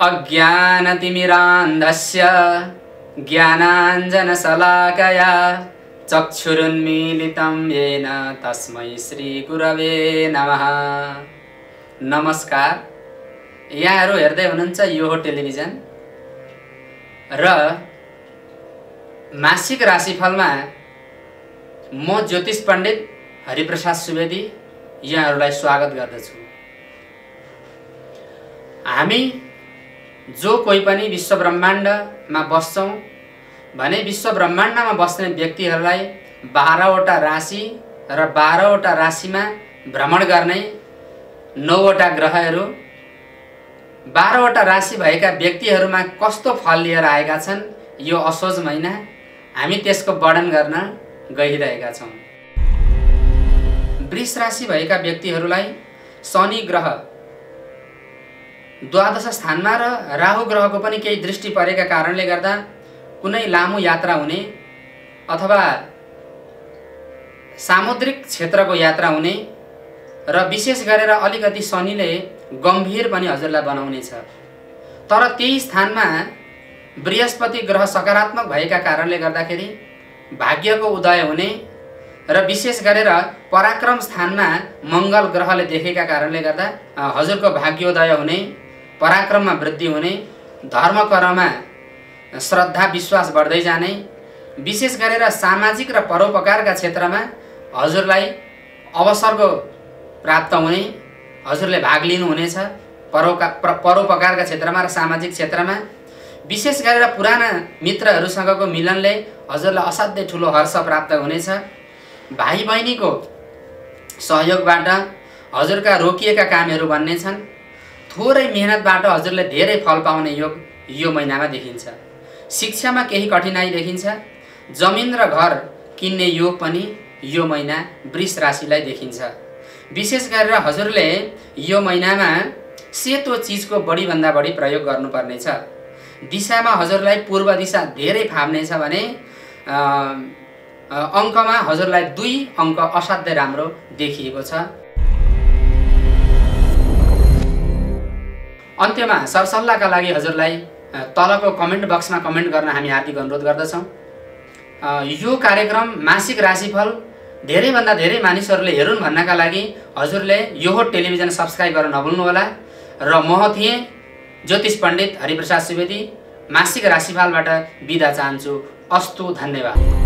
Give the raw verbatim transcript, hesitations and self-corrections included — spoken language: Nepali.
अज्ञानतिमिरान्धस्य ज्ञानाञ्जनशलाकया चक्षुरुन्मीलितं येन तस्मै श्रीगुरवे नमः। नमस्कार, यहाँहरू हेर्दै हुनुहुन्छ यो हो टेलिभिजन र मासिक राशिफलमा म ज्योतिष पण्डित हरिप्रसाद सुवेदी यहाँहरूलाई स्वागत गर्दछु। हामी जो कोही पनि विश्व ब्रह्माण्डमा बस्छौं भने विश्व ब्रह्माण्डमा बस्ने व्यक्तिहरूलाई बाह्रवटा राशि र बाह्रवटा राशिमा भ्रमण गर्ने नौवटा ग्रहहरू बाह्रवटा राशि भएका व्यक्तिहरूमा कस्तो फल लिएर आएका छन् यो असोज महिना हामी त्यसको वर्णन गर्न गइरहेका छौं। वृष राशि भएका व्यक्तिहरूलाई शनि ग्रह द्वादश स्थानमा र राहु ग्रहको पनि केही दृष्टि परेका कारणले गर्दा कुनै लामो यात्रा हुने अथवा सामुद्रिक क्षेत्रको यात्रा हुने र विशेष गरेर अलिकति शनिले गम्भीर पनि हजुरलाई बनाउनेछ। तर त्यही स्थानमा बृहस्पति ग्रह सकारात्मक भएका कारणले गर्दाखेरि भाग्यको उदय हुने र विशेष गरेर पराक्रम स्थानमा मङ्गल ग्रहले देखेका कारणले गर्दा हजुरको भाग्योदय हुने, पराक्रममा वृद्धि हुने, धर्म कर्ममा श्रद्धा विश्वास बढ्दै जाने, विशेष गरेर सामाजिक र परोपकारका क्षेत्रमा हजुरलाई अवसरको प्राप्त हुने, हजुरले भाग लिनुहुनेछ परोपकारका क्षेत्रमा र सामाजिक क्षेत्रमा। विशेष गरेर पुराना मित्रहरूसँगको मिलनले हजुरलाई असाध्यै ठुलो हर्ष प्राप्त हुनेछ। भाइ बहिनीको सहयोगबाट हजुरका रोकिएका कामहरू बन्नेछन्। थोरै मेहनतबाट हजुरले धेरै फल पाउने योग यो महिनामा देखिन्छ। शिक्षामा केही कठिनाई देखिन्छ। जमिन र घर किन्ने योग पनि यो महिना वृष राशिलाई देखिन्छ। विशेष गरेर हजुरले यो महिनामा सेतो चिजको बढीभन्दा बढी प्रयोग गर्नुपर्नेछ। दिशामा हजुरलाई पूर्व दिशा धेरै फाप्नेछ भने अङ्कमा हजुरलाई दुई अङ्क असाध्यै राम्रो देखिएको छ। अन्त्यमा सरसल्लाहका लागि हजुरलाई तलको कमेन्ट बक्समा कमेन्ट गर्न हामी हार्दिक अनुरोध गर्दछौँ। यो कार्यक्रम मासिक राशिफल धेरैभन्दा धेरै मानिसहरूले हेरुन् भन्नका लागि हजुरले यो हो टेलिभिजन सब्स्क्राइब गर्न नभुल्नुहोला। र म थिएँ ज्योतिष पण्डित हरिप्रसाद सुवेदी, मासिक राशिफलबाट बिदा चाहन्छु। अस्तु, धन्यवाद।